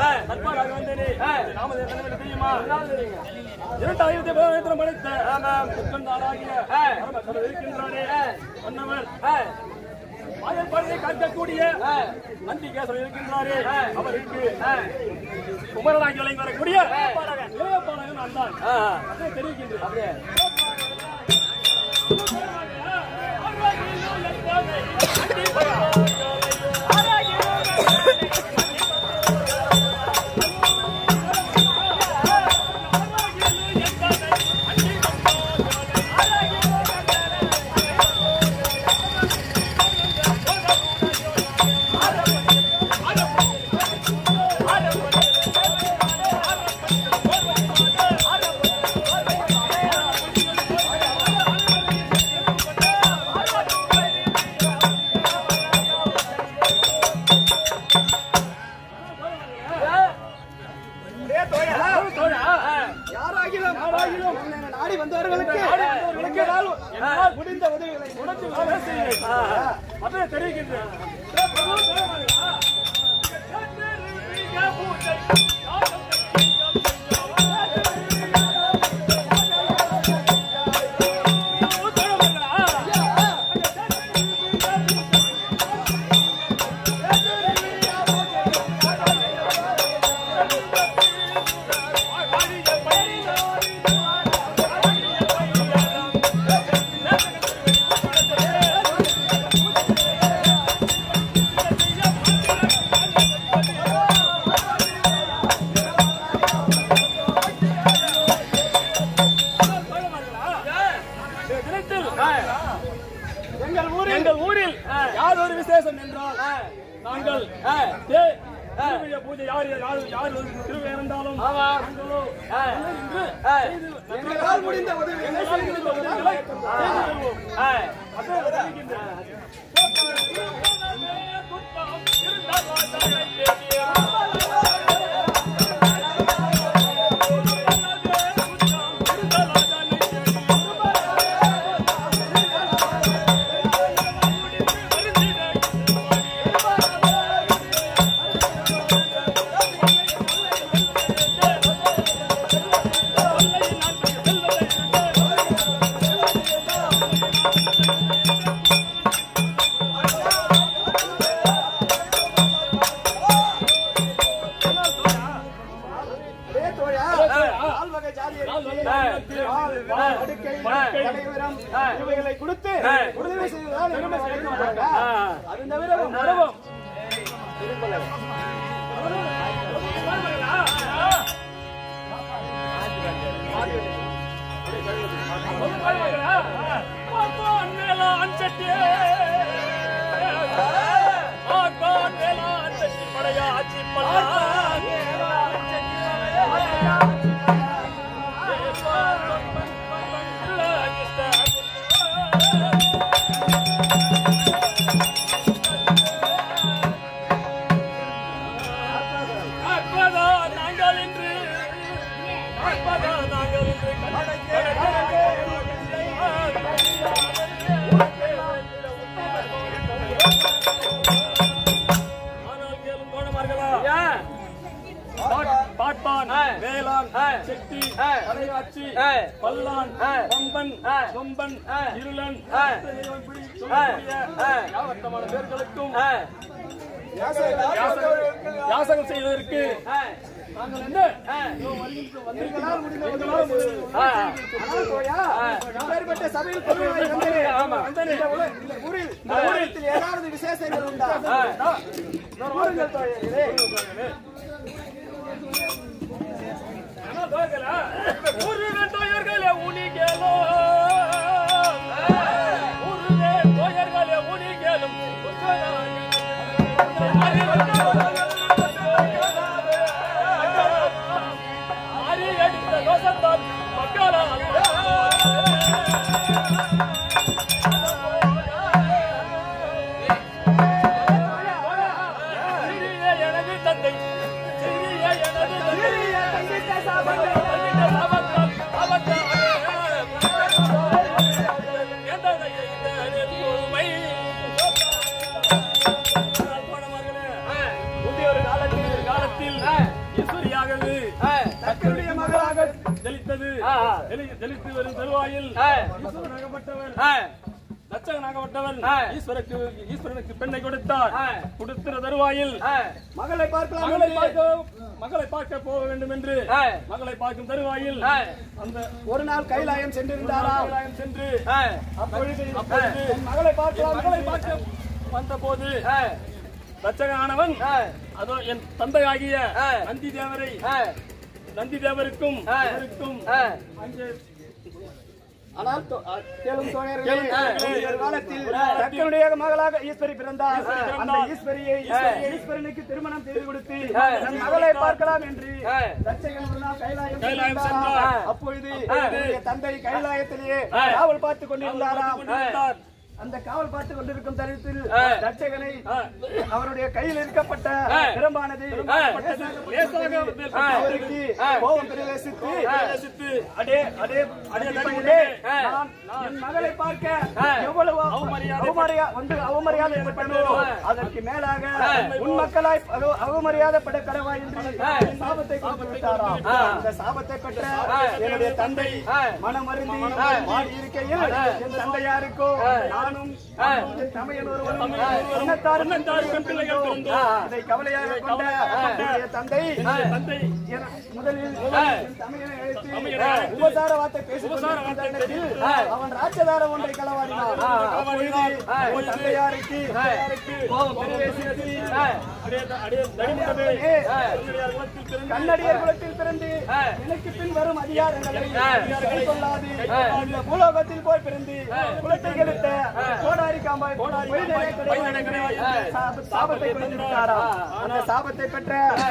தற்பாடாக வந்தேனே நாமதேவன் தெரியுமா? 2000 படித்த முக்கந்தாராகிய இருக்கின்றானே அன்னவர் ஆயர் பணியை காக்கக்கூடிய நந்தி கேசவர் இருக்கின்றாரே அவருக்கு குமரனாகி விளங்கி வரக்கூடிய இளையப்பாளையம் நான் தான் அதை தெரிவிக்கின்றேன். முடிந்த உதவிகளை அதை தெரிவிக்கின்றேன். எங்கள் ஊரில் யார் ஒரு விசேஷம் என்றால் நாங்கள் பூஜை யார் திருவிழா இருந்தாலும் முடிந்த கொடுத்து உதவி செய்வதால் அது தவிர பாட்பான் வேளாண் செட்டி தலையாட்சி பல்லான் கொம்பன் கொம்பன் இருளன் யாவட்டமான பேர்களுக்கும் யாசகம் செய்வதற்கு நாங்கள் என்ன சபையில் ஏதாவது விசேஷங்கள் உண்டா? காலத்தில் ஜெலித்து வரும் தருவாயில் ஈஸ்வரனாகப்பட்டவர் தச்சகனாகப்பட்டவன் ஈஸ்வரனுக்கு பெண்ணை கொடுத்தார். கொடுத்திர தருவாயில் மகளை பார்க்க போக வேண்டும் என்று மகளை பார்க்கும் தருவாயில் அந்த ஒரு நாள் கைலாயம் சென்றிருந்தாராம். கைலாயம் சென்று அப்பொழுது மகளை பார்க்க வந்த போது தச்சகனானவன் அதோ என் தந்தையாகிய நந்தி தேவருக்கும் அங்கே ஆனால் கேளும் தோழர்களே, ஒரு காலத்தில் தக்கனுடைய மகளாக ஈஸ்வரி பிறந்தார். அந்த ஈஸ்வரனுக்கு திருமணம் செய்து கொடுத்து தன் மகளை பார்க்கலாம் என்று தச்சகன் கைலாயம் சென்றார். அப்பொழுது தந்தை கைலாயத்திலேயே காவல் பார்த்துக் கொண்டிருந்தாராம். அந்த காவல் பார்த்து கொண்டிருக்கும் தருணத்தில் தட்சகனை அவருடைய கையில் இருக்கப்பட்ட பிரம்பானது அவருக்கு கோபம் பிரவேசித்து என் மகளை பார்க்க எவ்வளவு அவமரியாதை ஏற்பட்டதோ அதற்கு மேலாக உன் மக்களாய் அவமரியாதைப்பட கடவா என்று சாபத்தை கொடுத்து விட்டாராம். அந்த சாபத்தை பெற்ற என்னுடைய தந்தை மனம் அருந்தி மாறி இருக்கையில் என் தந்தையாருக்கோ இதை கவலையாக கொண்ட தந்தை முதலில் உபசார வார்த்தை பேசுவதற்கு அவன் ராட்சதார ஒன்றை களவாடினான். தந்தையாருக்கு கண்ணடியர் குலத்தில் பிறந்து எனக்கு பின் வரும் அதிகாரங்களை கொள்ளாது இந்த பூலோகத்தில் போய் பிறந்து குலத்தை கெடுத்த கோடாரி காம்பாய் சாபத்தை கொடுத்திருக்கிறாராம். அந்த சாபத்தை பெற்ற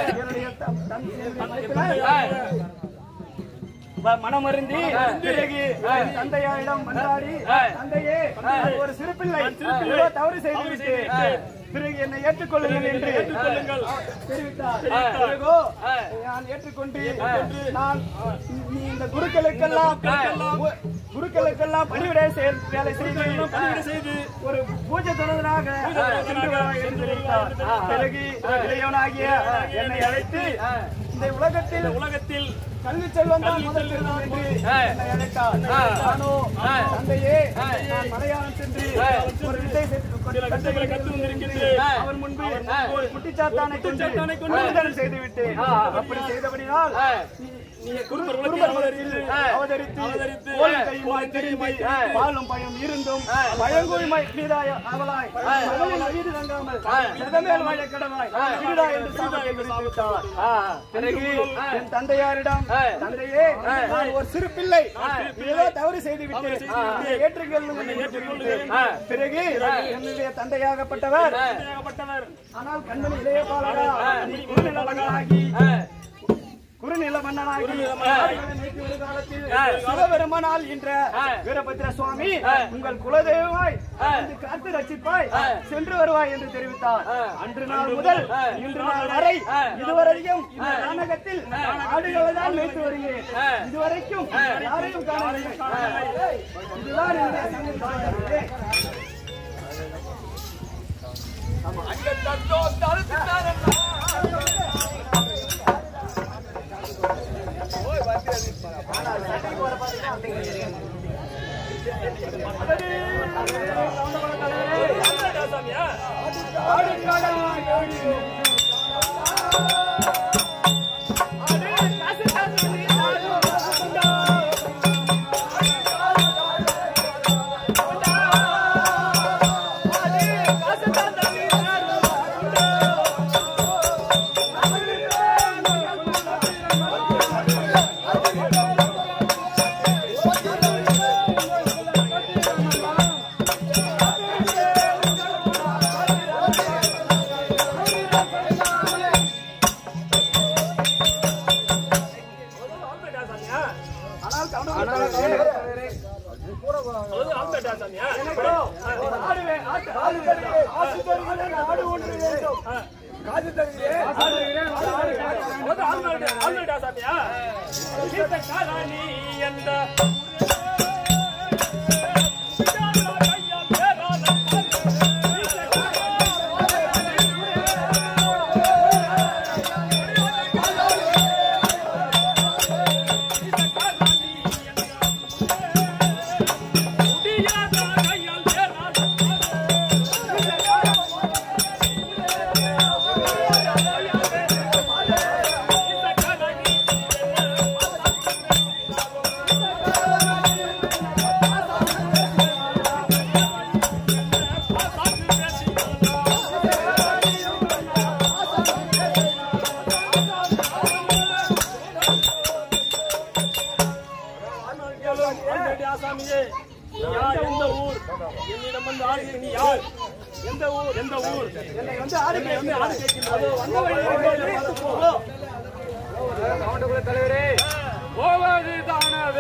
மனமருந்தி பிறகு தந்தையாரிடம் மன்றாடி தந்தையே ஒரு சிறு பிள்ளை தவறு செய்துவிட்டு பிறகு என்னை ஏற்றுக்கொள்ளுங்கள் என்று தெரிவித்தார். நான் ஏற்றுக்கொண்டு நான் இந்த குருக்களுக்கெல்லாம் பணிவிடை வேலை செய்து ஒரு பூஜை தொடர்பாக பிறகு இளையவனாகிய என்னை அழைத்து இந்த உலகத்தில் கல்வி செல்வம் தான் முதல் பெறுவோம் என்று என்னை அழைத்தார். நானோ தந்தையே நான் மலையாளம் சென்று ஒரு வித்தை அவர் முன்பு ஒரு குட்டிச்சாத்தானை கொண்டு செய்துவிட்டு அப்படி செய்தபடினால் அவதரித்து பாலும் பயம் இருந்தும் பயங்கொழி மீதாய அவளாய் வீடு தங்காமல் செதமேல் வாழ கடவாய் வீடா என்று சாபத்தை விடுத்துவிட்டார். பிறகு என் தந்தையாரிடம் தந்தையே நான் ஒரு சிறு பிள்ளை ஏதோ தவறு செய்துவிட்டு ஏற்றுக்கொள்ளுங்கள். பிறகு என்னுடைய தந்தையாகப்பட்டவர் ஆனால் கண்மணி இளைய பாலகா குறுநில மன்னனாகி சிவபெருமானால் என்ற வீரபத்ர சுவாமி உங்கள் குலதெய்வமாய் காத்து ரட்சிப்பாய் சென்று வருவாய் என்று தெரிவித்தார். அன்று நாள் முதல் இன்று நாள் வரை இதுவரையும் இந்த நாடகத்தில் ஆடுகளை தான் மேய்த்து வருகிறேன். இதுவரைக்கும் யாரையும் காணவில்லை. இதுதான் சாமியே எந்த ஊர் என்னிடம் வந்து ஆறு நீ யார் எந்த ஊர் என்னை வந்து ஆறு கேட்கின்றது வந்த வழியில் தலைவரே போவது தானது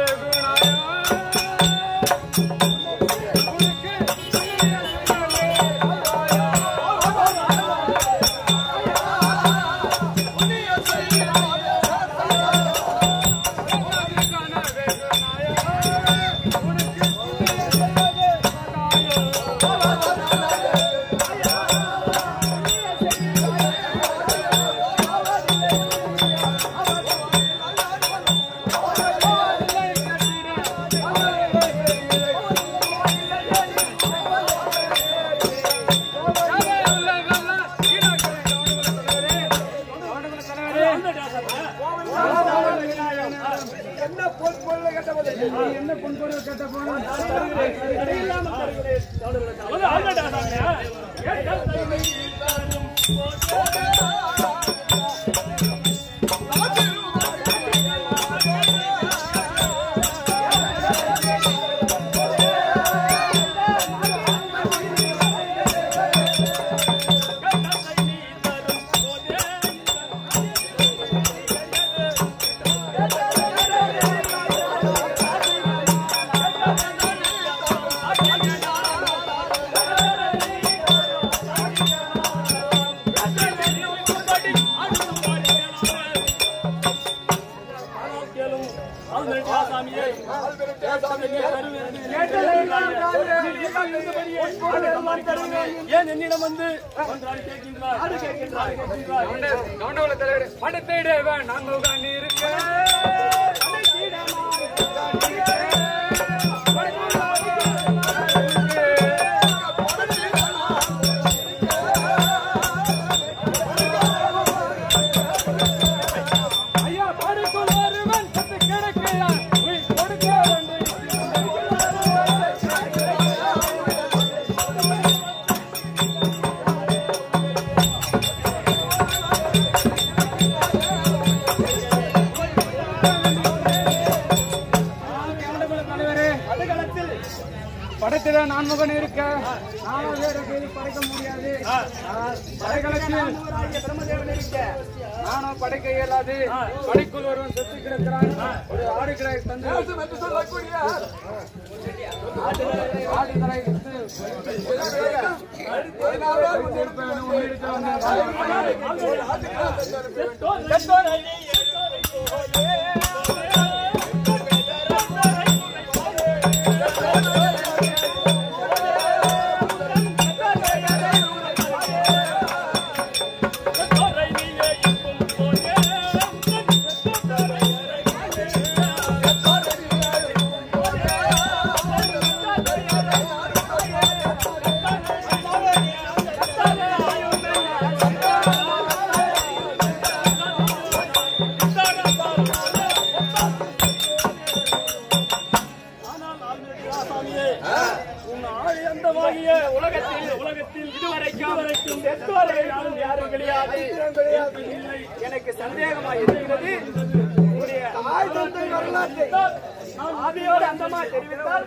ஏன் என்னிடம் வந்து படத்திடவன் நான் இருக்க படத்தில நான்முகன் இருக்க நானும் வேற பேரு படைக்க முடியாது. படைகளத்தில் பிரம்மதேவன் இருக்க நானும் படைக்க இயலாது. படைக்குள் ஒருவன் செத்து கிடக்கிறான். ஒரு ஆடுகளை தந்து ஆடுகளை உலகத்தில் இதுவரைக்கும் யாரும் கிடையாது. எனக்கு சந்தேகமாக இருக்கிறது. ஆதியோடு அந்தமா தெரிவித்தால்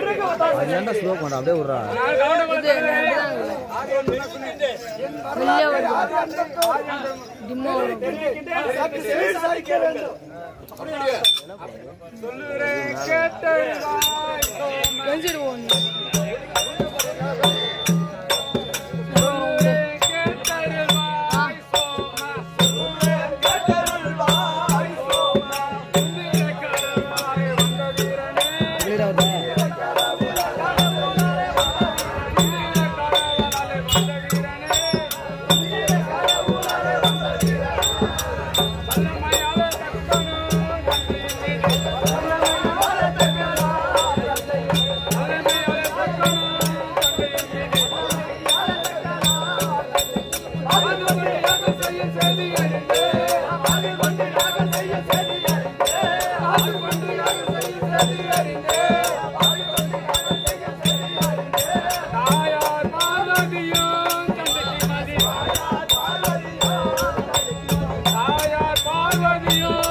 சொல்லுறேன் கேட்டு Parvatiyo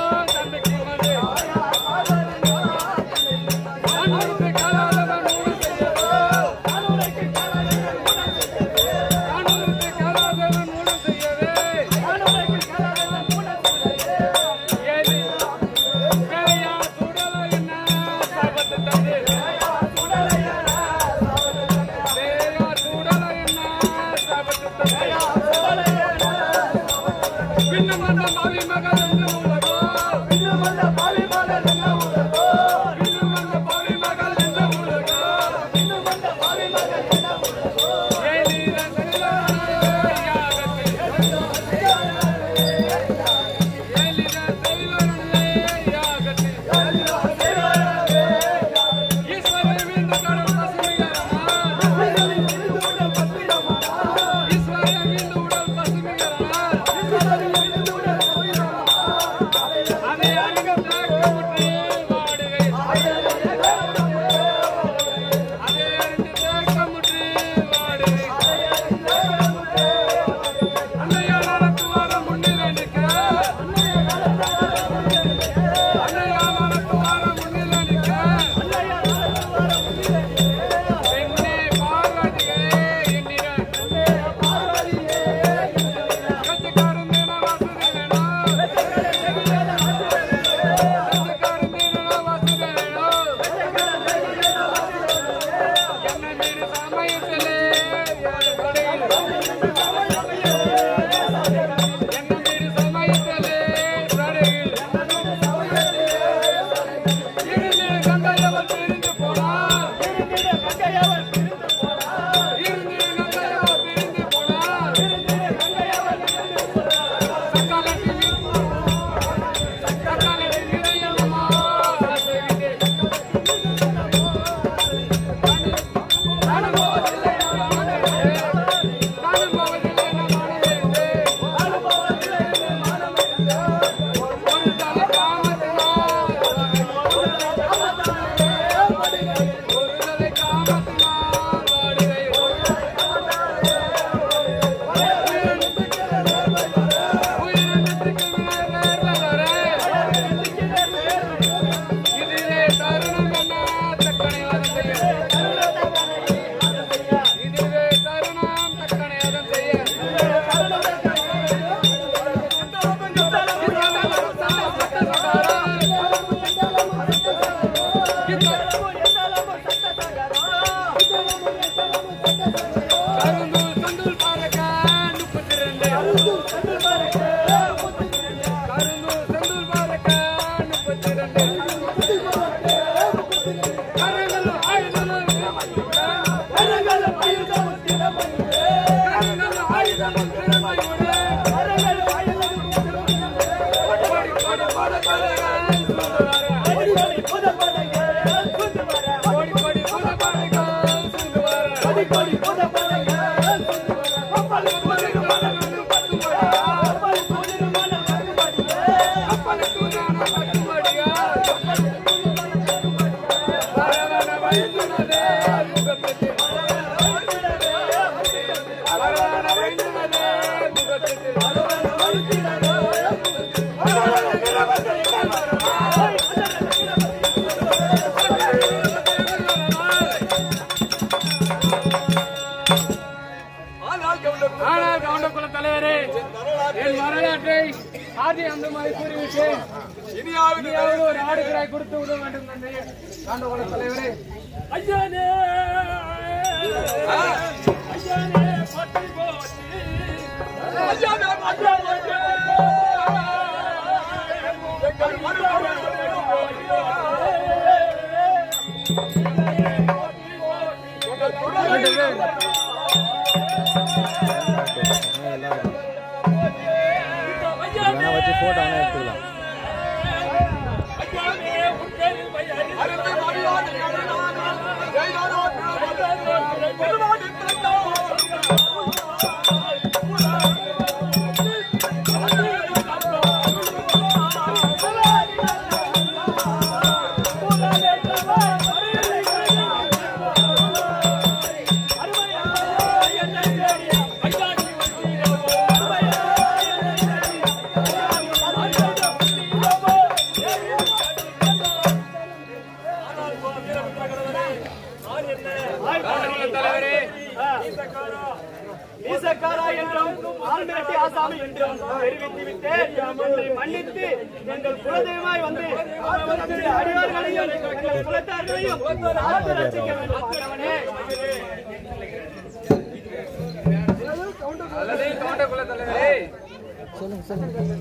சொல்லுங்க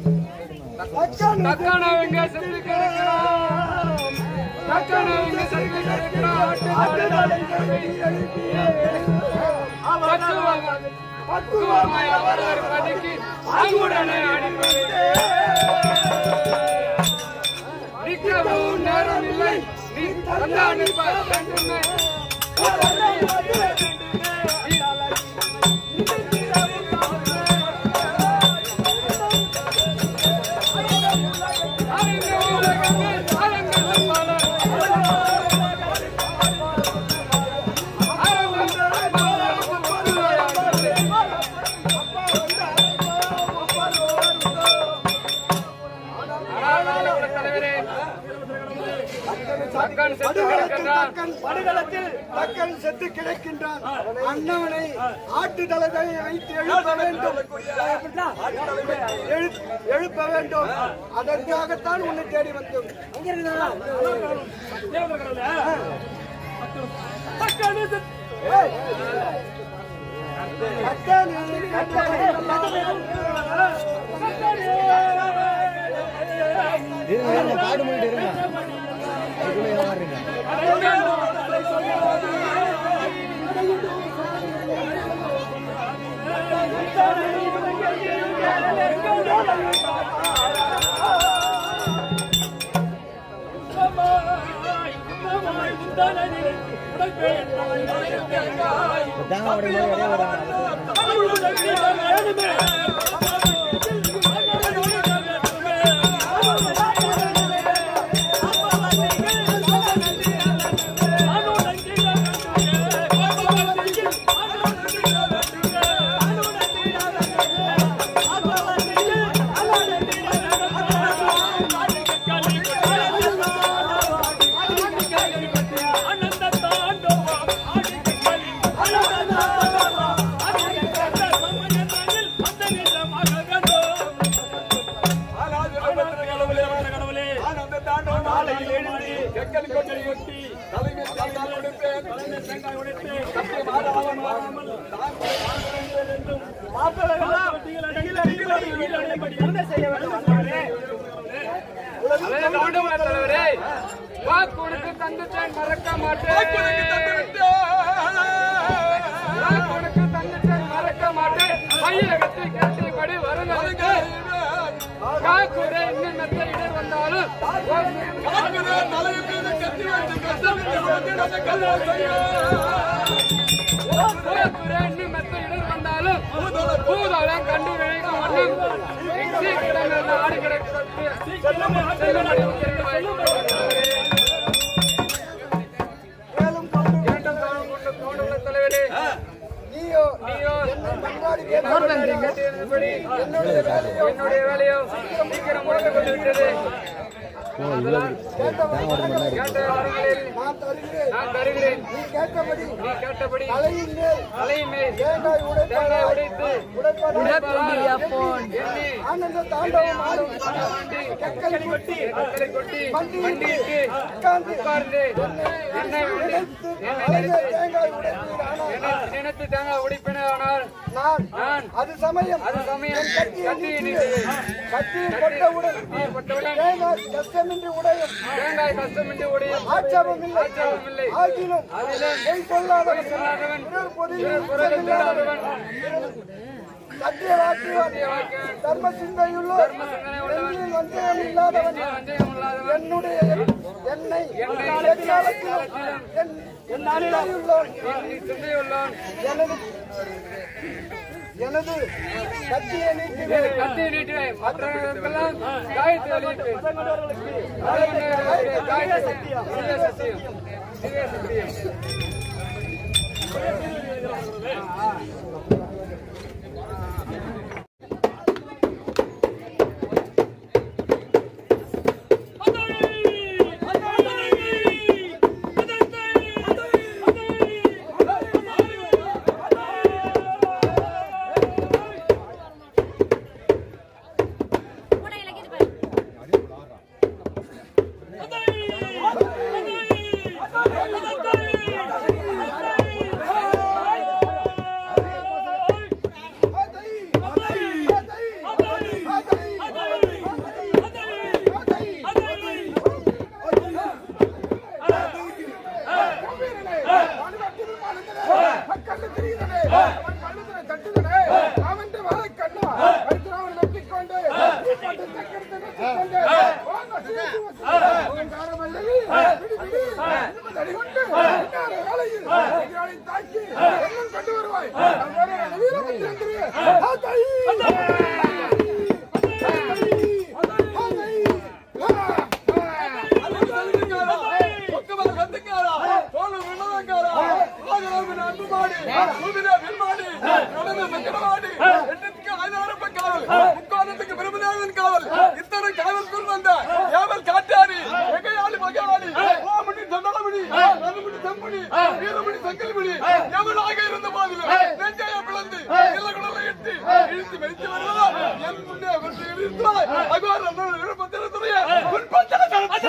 தக்கானவங்க செத்து கிடக்கிறான் தக்கானவங்க செத்து கிடக்கிறான் பக்குவமாய் அவர் பதுக்கி அங்குடனே அடிப்பது நிற்கவும் நேரம் இல்லை நீ தந்தான் நிற்பதுமே படுகளத்தில் தக்கன் செத்து கிடக்கின்றான். அண்ணவனை ஆட்டு தலையை வைத்து எழுப்ப வேண்டும் எழுப்ப வேண்டும். அதற்காகத்தான் உன்னை தேடி வந்தோம். காடு மூடிட்டு இருங்க. வாக்குறுதி தந்துட்டேன் மறக்க மாட்டேன் மையகத்தை கட்டிப்படி வருங்களுக்கு காக்குறை இன்னும் மெத்த இடர் வந்தாலும் இன்னும் மெத்த இடர் வந்தாலும் பூதோளம் கண்டு விளைக்கும் வண்ணம் சீக்கிரம் ஆடு கிடக்கு தலைவரே என்னுடைய வேலையோ சீக்கிரம் முடிந்து கொண்டு விட்டது. நான் தருகிறேன். நீ கேட்டபடி தலையின் மேல் தேங்காய் உடைத்து ஆனந்த தாண்டவம் ஆடும் கக்கலை கொட்டி மண்டியிட்டு உட்கார்ந்து என்னை நினைத்து தேங்காய் உடைப்பினால் நான் அது சமயம் கத்தியை பட்டவுடன் கஷ்டமின்றி உடையும் ஆட்சேபம் இல்லை ஆகிலும் சொல்லாதவன் சத்திய வாக்கியம் தர்ம சிந்தையுள்ளோர் வஞ்சகம் இல்லாதவன் என்னுடைய என்னை எனது கத்தியை நீட்டுவேன் மற்றவர்களுக்கெல்லாம் காயத்தை அன்புமாடி சூதிரே வில்மாடி கடமை சக்கரமாடி எட்டுக்கு 5,000 காவல் முக்காலத்துக்கு பிரபுதேவன் காவல் இத்தனை காவல்குள் வந்த ஏவல் காட்டாரி எகையாளி மகையாளி ஓமணி சந்தனமணி நறுமணி செம்மணி வீரமணி சங்கல்மணி எவனாக இருந்த போதிலும் நெஞ்சையை பிளந்து இலகுடலை எட்டி இழுத்து மெரித்து வருவதா என் முன்னே வெற்றி இருந்தாய் அகோர விருப்பத்தினுடைய உன்பத்தன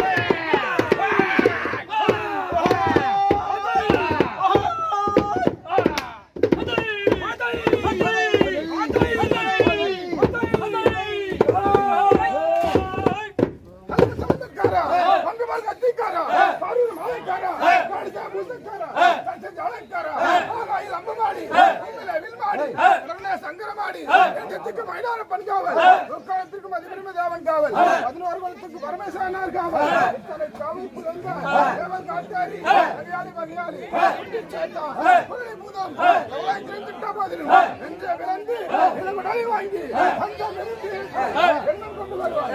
சங்கரமாடி மைதான பண்காவல் முக்காலத்திற்கும் அதிபரிமதேவன் காவல் 11 குலத்துக்கு பரமேஸ்வரனார் காவல் காவல் புலங்க தேவன் காட்டாரி மரியாதை மரியாதை சேட்டா புலி மூதம் எவ்வளவு திருந்திட்ட போதிலும் என்ற விளந்து இளமடை வாங்கி அந்த விருந்து எண்ணம் கொண்டு வருவார்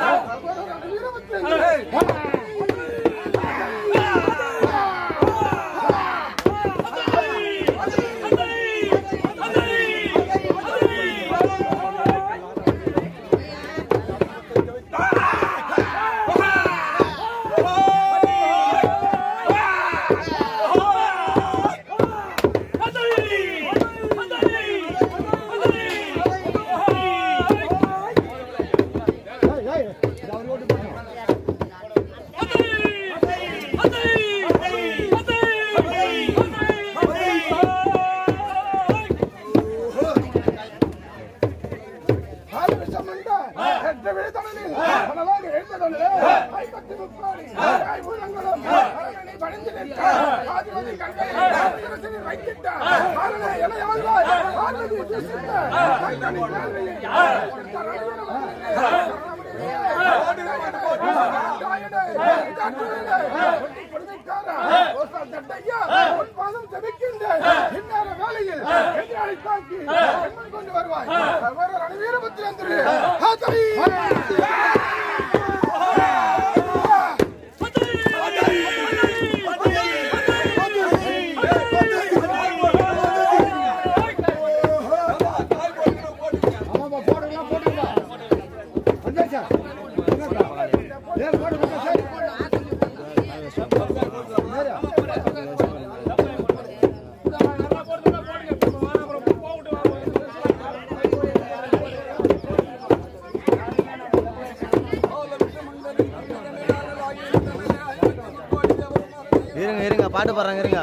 இருங்க பாட்டு பாடுறாங்க இருங்க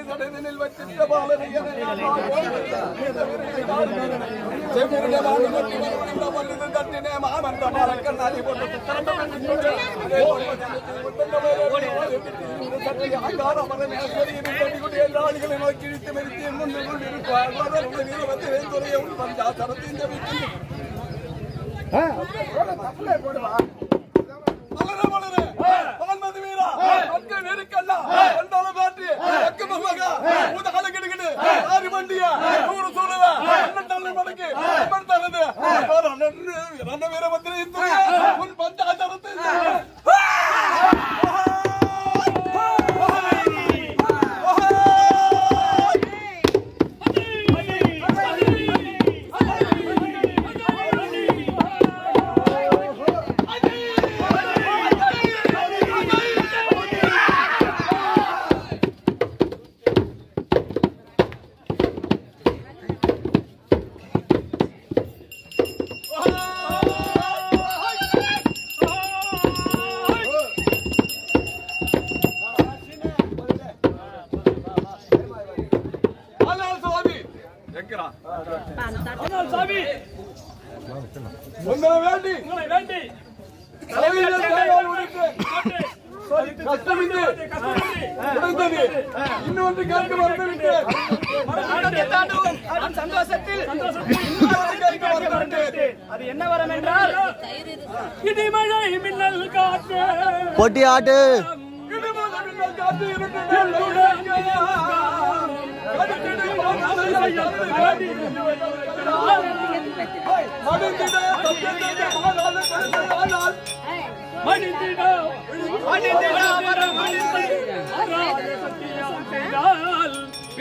பொட்டி ஆட்டு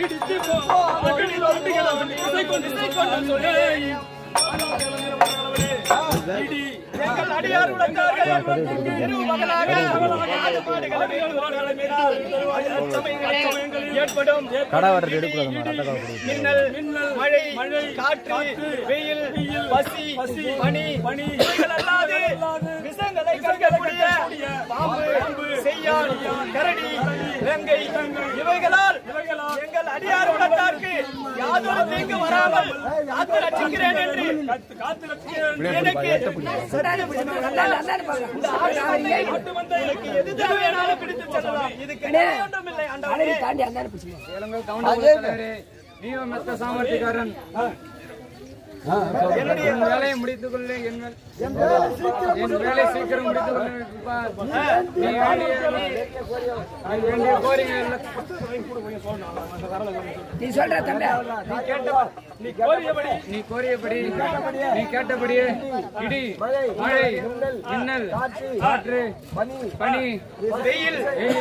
இடித்து மகளிர் ஒட்டுகிறவன் இசை கொண்டு சொல்லி இடி எங்கள் அடியார் உலகத்தார்கள் இரவு மகனாக ஏற்படும் மின்னல் மழை காற்று வெயில் பசி பனி இவைகள் அல்லாது விஷங்களை கற்கக்கூடிய பாம்பு செய்யான் கரடி வேங்கை இவைகளால் எங்கள் அடியார் உலகத்தாருக்கு யாதொரு தீங்கு வராமல் காத்து ரட்சிக்கிறேன் என்று எனக்கு எது தேவையானாலும் பிடித்து செல்லலாம். இதுக்கு ஒன்றும் இல்லை. நீயும் மெத்த சாமர்த்தியக்காரன். என்னுடைய வேலையை முடித்துக் கொள்ளு. என் வேலை சீக்கிரம் முடித்துக் கொள்ளு. நீ வேண்டிய கோரிக்கை நீ சொல்ற தம்பி. நீ கோரியபடி நீ கேட்டபடியே இடி மழை மின்னல் காற்று பனி வெயில்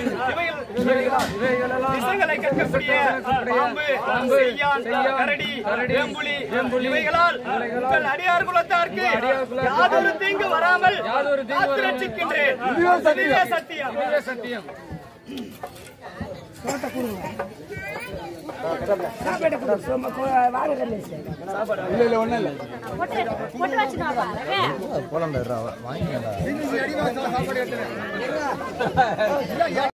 விஷங்களை கற்கக்கூடிய பாம்பு செய்யான் கரடி வேம்புலி இவைகளால் உங்கள் அடியார் குலத்தாருக்கு யாதொரு தீங்கு வராமல் காத்து ரட்சிக்கின்றேன். இதுவே சத்தியம். சத்தியம். போலாம் வாங்கி